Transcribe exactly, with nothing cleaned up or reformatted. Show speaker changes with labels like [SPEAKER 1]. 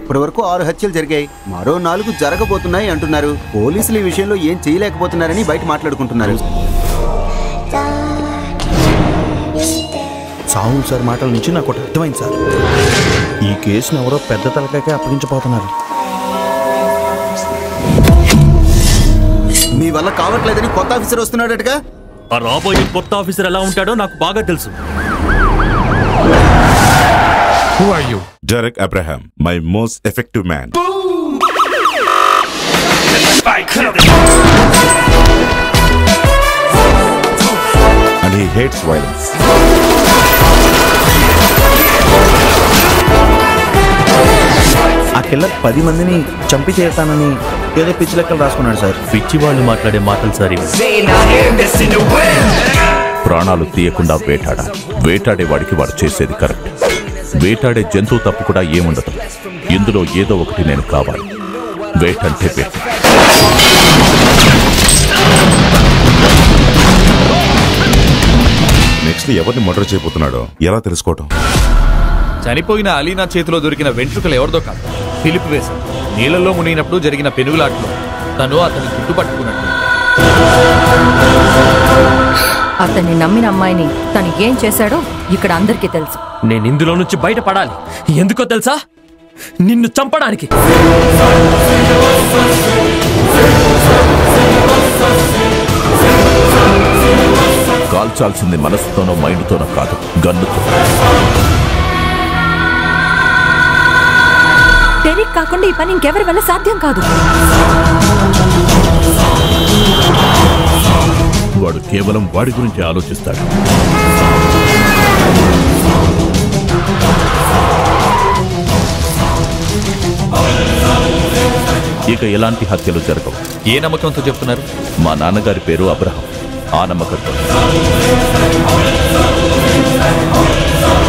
[SPEAKER 1] ఇప్పటి వరకు ఆరు హత్యలు జరిగాయి, మరో నాలుగు జరగబోతున్నాయి అంటున్నారు. పోలీసులు ఈ విషయంలో ఏం చేయలేకపోతున్నారని బయట మాట్లాడుకుంటున్నారు.
[SPEAKER 2] సాహు సార్ మాటల నుంచి నాకు ఒకటి అర్థమైంది సార్. ఈ కేసును ఎవరో పెద్ద తలకాయకే అప్పగించబోతున్నారు.
[SPEAKER 1] మీ వల్ల కావట్లేదని కొత్త ఆఫీసర్ వస్తున్నాడటగా.
[SPEAKER 3] ఆ రాబోయే కొత్త ఆఫీసర్ ఎలా ఉంటాడో నాకు బాగా తెలుసు.
[SPEAKER 4] Who are you?
[SPEAKER 5] Derek Abraham, my most effective man. And he hates violence.
[SPEAKER 2] ఆ కిల్లర్ పది మందిని చంపి చేస్తానని ఏదో పిచ్చి లెక్కలు రాసుకున్నాడు సార్.
[SPEAKER 3] పిచ్చి వాళ్ళు మాట్లాడే మాటలు సార్ ఇవి.
[SPEAKER 6] ప్రాణాలు తీయకుండా వేటాడాలి. వేటాడేవాడికి వాడు చేసేది కరెక్ట్. వేటాడే జంతువు తప్పు కూడా ఏముండదు. ఇందులో ఏదో ఒకటి నేను కావాలి. వేటంటే వేట.
[SPEAKER 5] నెక్స్ట్ ఎవరిని మర్డర్ చేయబోతున్నాడో ఎలా తెలుసుకోవటం?
[SPEAKER 7] చనిపోయిన అలీనా చేతిలో దొరికిన వెంట్రుకలు ఎవరిదో కాదు, ఫిలిప్ వేశాడు. నీళ్ళల్లో మునిగినప్పుడు జరిగిన పెనుగులాటలో తను అతని గుర్తుపట్టుకున్నట్టు.
[SPEAKER 8] అతన్ని నమ్మిన అమ్మాయిని తను ఏం చేశాడో ఇక్కడ అందరికీ తెలుసు.
[SPEAKER 3] నేను ఇందులో నుంచి బయటపడాలి. ఎందుకో తెలుసా? నిన్ను చంపడానికి.
[SPEAKER 6] కాల్చాల్సింది మనసుతోనో మైండ్తోనో కాదు, గన్నుతో.
[SPEAKER 8] డెరిక్ కాకుండా ఈ పని ఇంకెవరి వల్ల సాధ్యం కాదు.
[SPEAKER 6] వాడు కేవలం వాడి గురించి ఆలోచిస్తాడు. ఇక ఎలాంటి హత్యలు జరగవు.
[SPEAKER 7] ఏ నమ్మకంతో చెప్తున్నారు?
[SPEAKER 6] మా నాన్నగారి పేరు అబ్రహం. ఆ నమ్మకంతో.